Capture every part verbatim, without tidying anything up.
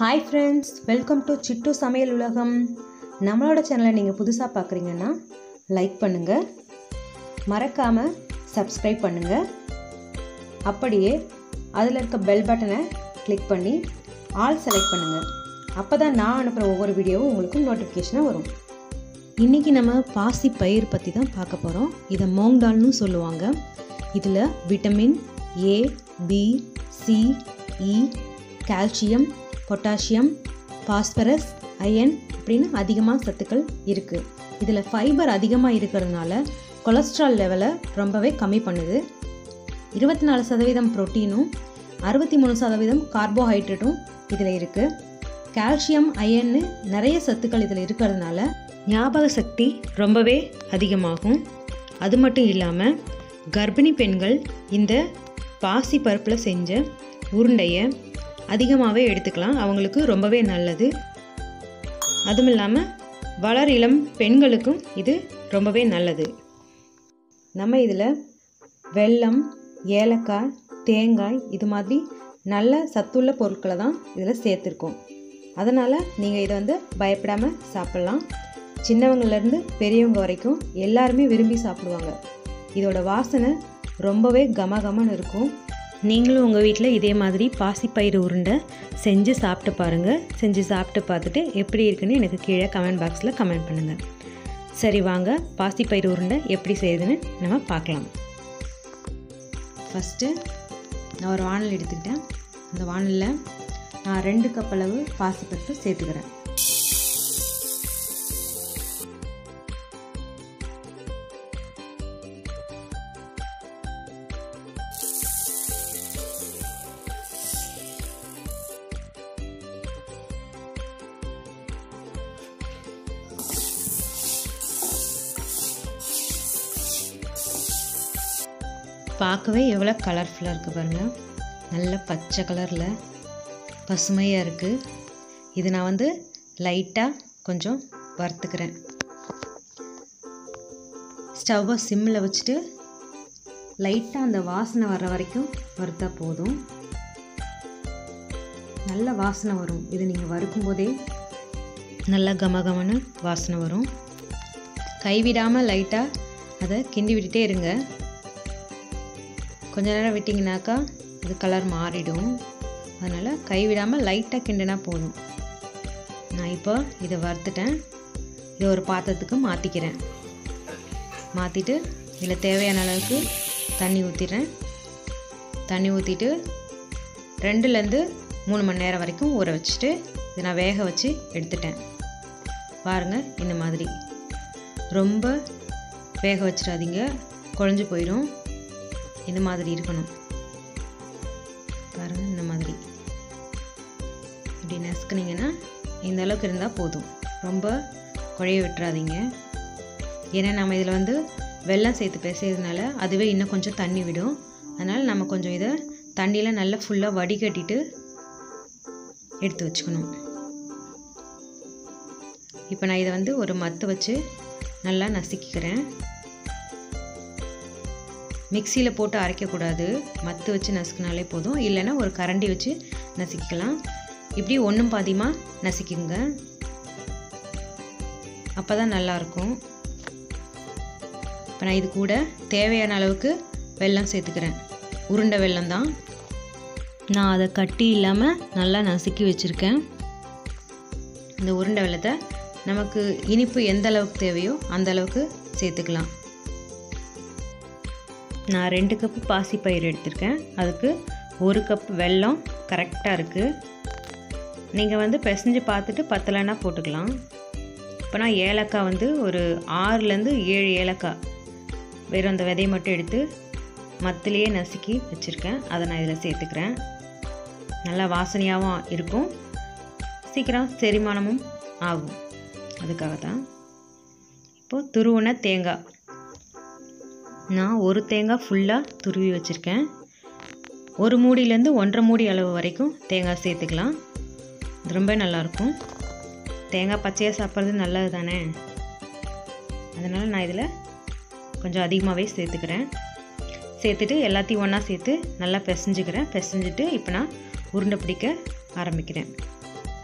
Hi friends, welcome to சிட்டு சமையல் உலகம். நம்மளோட சேனலை நீங்கள் புதுசாக பார்க்குறீங்கன்னா லைக் பண்ணுங்கள், மறக்காமல் சப்ஸ்கிரைப் பண்ணுங்கள். அப்படியே அதில் இருக்க பெல் பட்டனை கிளிக் பண்ணி ஆல் செலக்ட் பண்ணுங்கள். அப்போ தான் நான் அனுப்புகிற ஒவ்வொரு வீடியோவும் உங்களுக்கு நோட்டிஃபிகேஷனாக வரும். இன்றைக்கி நம்ம பாசி பயிர் பற்றி தான் பார்க்க போகிறோம். இதை மூங் தால்னு சொல்லுவாங்க. இதில் vitamin A, B, C, E, calcium, potassium, phosphorus, iron அப்படின்னு அதிகமாக சத்துக்கள் இருக்குது. இதில் ஃபைபர் அதிகமாக இருக்கிறதுனால கொலஸ்ட்ரால் லெவலை ரொம்பவே கம்மி பண்ணுது. இருபத்தி நாலு சதவீதம் ப்ரோட்டீனும் அறுபத்தி மூணு சதவீதம் கார்போஹைட்ரேட்டும் இதில் இருக்குது. கால்சியம், அயன்னு நிறைய சத்துக்கள் இதில் இருக்கிறதுனால ஞாபக சக்தி ரொம்பவே அதிகமாகும். அது மட்டும் இல்லாமல் கர்ப்பிணி பெண்கள் இந்த பாசி பருப்பில் செஞ்ச உருண்டையை அதிகமாகவே எடுத்துக்கலாம். அவங்களுக்கு ரொம்பவே நல்லது. அதுவும் இல்லாமல் வளர் இளம் பெண்களுக்கும் இது ரொம்பவே நல்லது. நம்ம இதில் வெல்லம், ஏலக்காய், தேங்காய் இது மாதிரி நல்ல சத்துள்ள பொருட்களை தான் இதில் சேர்த்துருக்கோம். அதனால் நீங்கள் இதை வந்து பயப்படாமல் சாப்பிட்லாம். சின்னவங்கலேருந்து பெரியவங்க வரைக்கும் எல்லாருமே விரும்பி சாப்பிடுவாங்க. இதோட வாசனை ரொம்பவே கமகமன்னு இருக்கும். நீங்களும் உங்கள் வீட்டில் இதே மாதிரி பாசிப்பயிறு உருண்டை செஞ்சு சாப்பிட்டு பாருங்கள். செஞ்சு சாப்பிட்டு பார்த்துட்டு எப்படி இருக்குன்னு எனக்கு கீழே கமெண்ட் பாக்ஸில் கமெண்ட் பண்ணுங்கள். சரி, வாங்க பாசிப்பயிறு உருண்டை எப்படி செய்யுதுன்னு நம்ம பார்க்கலாம். ஃபஸ்ட்டு நான் ஒரு வானல் எடுத்துக்கிட்டேன். அந்த வானலில் நான் ரெண்டு கப் அளவு பாசிப்பருப்பு சேர்த்துக்கிறேன். பார்க்கவே எவ்வளோ கலர்ஃபுல்லாக இருக்குது பாருங்கள். நல்ல பச்சை கலரில் பசுமையாக இருக்குது. இது நான் வந்து லைட்டாக கொஞ்சம் வறுத்துக்கிறேன். ஸ்டவ்வை சிம்மில் வச்சுட்டு லைட்டாக அந்த வாசனை வர்ற வரைக்கும் வறுத்தா போதும். நல்ல வாசனை வரும். இது நீங்கள் வறுக்கும் போதே நல்ல கமகமன்னு வாசனை வரும். கைவிடாமல் லைட்டாக அதை கிண்டி விட்டுட்டே இருங்க. கொஞ்ச நேரம் விட்டிங்கனாக்கா அது கலர் மாறிடும். அதனால் கைவிடாமல் லைட்டாக கிண்டினா போதும். நான் இப்போ இதை வறுத்துட்டேன். இதை ஒரு பாத்திரத்துக்கு மாற்றிக்கிறேன். மாற்றிட்டு இதில் தேவையான அளவுக்கு தண்ணி ஊற்றிடுறேன். தண்ணி ஊற்றிட்டு ரெண்டுலேருந்து மூணு மணி நேரம் வரைக்கும் ஊற வச்சுட்டு இதை நான் வேக வச்சு எடுத்துட்டேன். பாருங்கள், இந்த மாதிரி ரொம்ப வேக வச்சிடாதீங்க, குழஞ்சி போயிடும். இந்த மாதிரி இருக்கணும். பாருங்கள், இந்த மாதிரி இப்படி நசுக்குனிங்கன்னா இந்த அளவுக்கு இருந்தால் போதும். ரொம்ப குழைய விட்டுறாதீங்க. ஏன்னா நம்ம இதில் வந்து வெல்லம் சேர்த்து பேசுறதுனால அதுவே இன்னும் கொஞ்சம் தண்ணி விடும். அதனால் நம்ம கொஞ்சம் இதை தண்ணியில் நல்லா ஃபுல்லாக வடிகட்டிட்டு எடுத்து வச்சுக்கணும். இப்போ நான் இதை வந்து ஒரு மத்து வச்சு நல்லா நசுக்கிக்கிறேன். மிக்சியில் போட்டு அரைக்கக்கூடாது, மத்து வச்சு நசுக்கினாலே போதும். இல்லைன்னா ஒரு கரண்டி வச்சு நசுக்கிக்கலாம். இப்படி ஒன்றும் பாதியமாக நசுக்கிங்க, அப்போ தான் நல்லாயிருக்கும். இப்போ நான் இது கூட தேவையான அளவுக்கு வெல்லம் சேர்த்துக்கிறேன். உருண்டை வெல்லம் தான். நான் அதை கட்டி இல்லாமல் நல்லா நசுக்கி வச்சுருக்கேன். இந்த உருண்டை வெல்லத்தை நமக்கு இனிப்பு எந்த அளவுக்கு தேவையோ அந்த அளவுக்கு சேர்த்துக்கலாம். நான் ரெண்டு கப்பு பாசிப்பயிறு எடுத்திருக்கேன். அதுக்கு ஒரு கப் வெல்லம் கரெக்டாக இருக்குது. நீங்கள் வந்து பிசைஞ்சு பார்த்துட்டு பத்தலைன்னா போட்டுக்கலாம். இப்போ நான் ஏலக்காய் வந்து ஒரு ஆறுலேருந்து ஏழு ஏலக்காய் வெறும் அந்த விதையை மட்டும் எடுத்து மத்திலேயே நசுக்கி வச்சுருக்கேன். அதை நான் இதில் சேர்த்துக்கிறேன். நல்லா வாசனையாகவும் இருக்கும், சீக்கிரம் செரிமானமும் ஆகும். அதுக்காக தான். இப்போது துருவின தேங்காய் நான் ஒரு தேங்காய் ஃபுல்லாக துருவி வச்சுருக்கேன். ஒரு மூடியிலேருந்து ஒன்றரை மூடி அளவு வரைக்கும் தேங்காய் சேர்த்துக்கலாம். இது ரொம்ப நல்லாயிருக்கும். தேங்காய் பச்சையாக சாப்பிட்றது நல்லது தானே. அதனால் நான் இதில் கொஞ்சம் அதிகமாகவே சேர்த்துக்கிறேன். சேர்த்துட்டு எல்லாத்தையும் ஒன்றா சேர்த்து நல்லா பிசைஞ்சுக்கிறேன். பிசைஞ்சிட்டு இப்போ நான் உருண்டை பிடிக்க ஆரம்பிக்கிறேன்.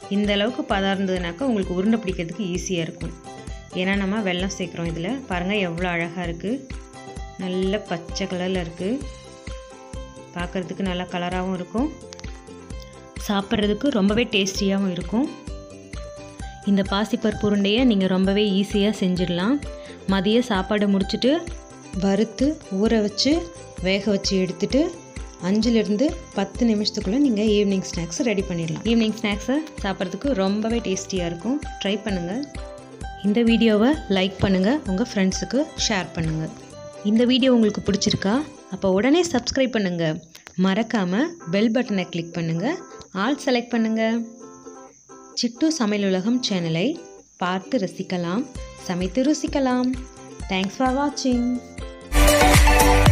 இந்த அளவுக்கு பதம் இருந்ததுனாக்கா உங்களுக்கு உருண்டை பிடிக்கிறதுக்கு ஈஸியாக இருக்கும். ஏன்னா நம்ம வெல்லம் சேர்க்குறோம் இதில். பாருங்கள் எவ்வளோ அழகாக இருக்குது, நல்ல பச்சை கலரில் இருக்குது, பார்க்குறதுக்கு நல்லா கலராகவும் இருக்கும், சாப்பிட்றதுக்கு ரொம்பவே டேஸ்டியாகவும் இருக்கும். இந்த பாசிப்பருப்பு உருண்டையை நீங்கள் ரொம்பவே ஈஸியாக செஞ்சிடலாம். மதிய சாப்பாடை முடிச்சுட்டு வறுத்து ஊற வச்சு வேக வச்சு எடுத்துகிட்டு அஞ்சுலேருந்து பத்து நிமிஷத்துக்குள்ளே நீங்கள் ஈவினிங் ஸ்நாக்ஸ் ரெடி பண்ணிடலாம். ஈவினிங் ஸ்நாக்ஸை சாப்பிட்றதுக்கு ரொம்பவே டேஸ்டியாக இருக்கும். ட்ரை பண்ணுங்கள். இந்த வீடியோவை லைக் பண்ணுங்கள், உங்கள் ஃப்ரெண்ட்ஸுக்கு ஷேர் பண்ணுங்கள். இந்த வீடியோ உங்களுக்கு பிடிச்சிருக்கா? அப்போ உடனே சப்ஸ்கிரைப் பண்ணுங்கள். மறக்காமல் பெல் பட்டனை கிளிக் பண்ணுங்கள், ஆல் செலக்ட் பண்ணுங்கள். சிட்டு சமையல் உலகம் சேனலை பார்த்து ரசிக்கலாம், சமைத்து ருசிக்கலாம். தேங்க்ஸ் ஃபார் வாட்சிங்.